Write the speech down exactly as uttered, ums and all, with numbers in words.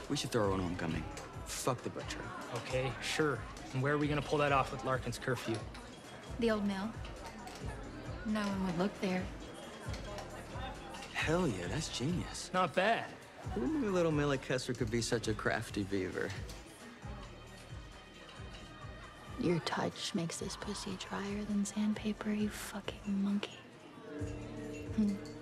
We should throw our own homecoming. Fuck the butcher. Okay, sure. And where are we gonna pull that off with Larkin's curfew? The old mill. No one would look there. Hell yeah, that's genius. Not bad. Who knew little Millie Kessler could be such a crafty beaver? Your touch makes this pussy drier than sandpaper, you fucking monkey. Hmm.